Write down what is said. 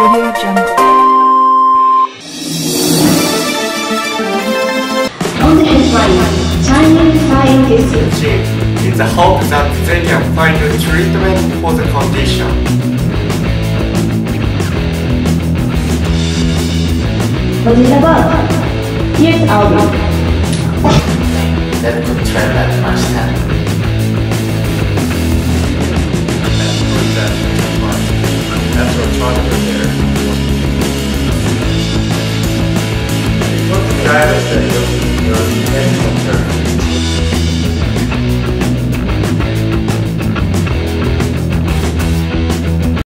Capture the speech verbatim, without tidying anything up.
Audio Jungle. On the headline, Chinese scientists in the hope that they can find a treatment for the condition. What is about? Here's audio. レッドトレーラー来ました。